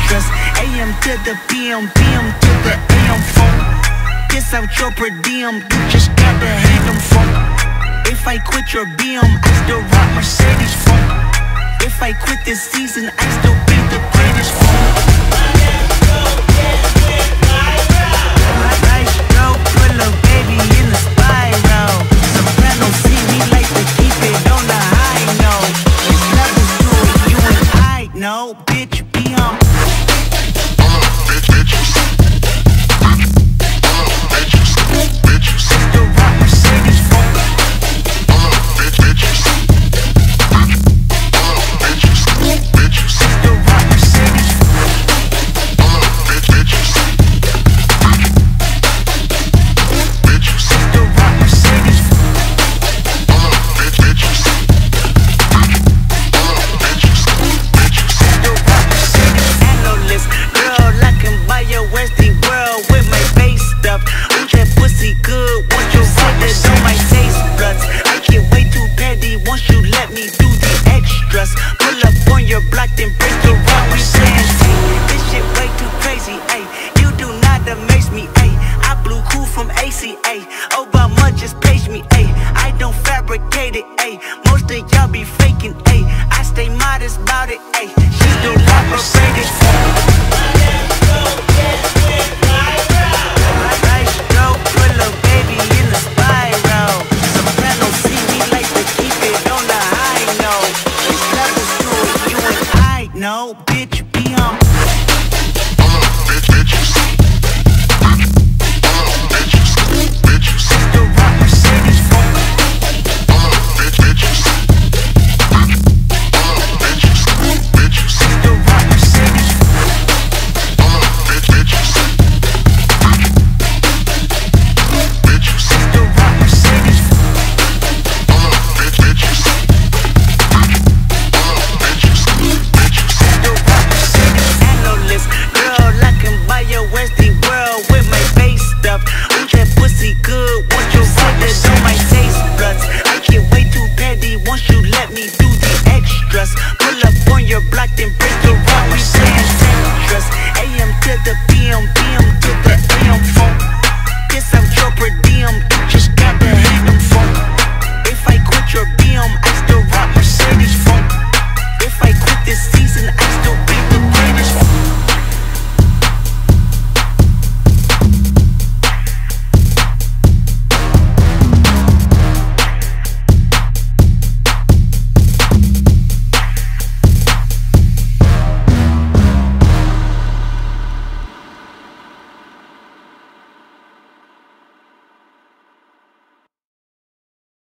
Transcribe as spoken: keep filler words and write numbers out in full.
extras. A M to the P M, P M to the A M phone. Kiss out your per diem, you just gotta hand them phone. If I quit your B M, I still rock Mercedes phone. If I quit this season, I still be the greatest phone. Nice stroke, put a baby in the spiral. Soprano see me like to keep it on the high note. It's levels to it, you and I know, bitch, be on. Pull up on your block, then break the rock. We saying trust. A M to the P M, P M to the